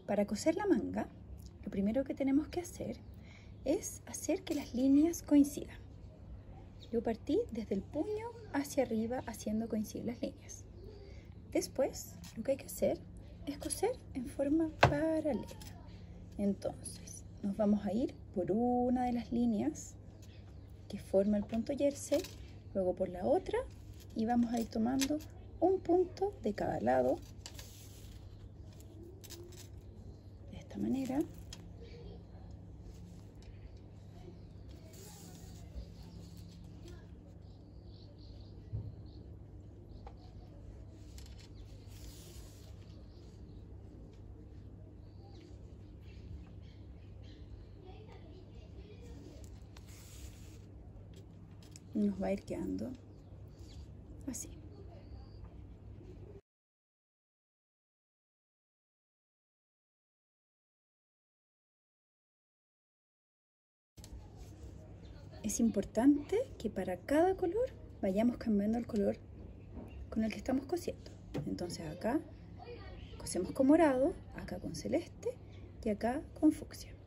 Para coser la manga, lo primero que tenemos que hacer es hacer que las líneas coincidan. Yo partí desde el puño hacia arriba haciendo coincidir las líneas. Después, lo que hay que hacer es coser en forma paralela. Entonces, nos vamos a ir por una de las líneas que forma el punto jersey, luego por la otra, y vamos a ir tomando un punto de cada lado, de esta manera. Nos va a ir quedando así. Es importante que para cada color vayamos cambiando el color con el que estamos cosiendo. Entonces acá cosemos con morado, acá con celeste y acá con fucsia.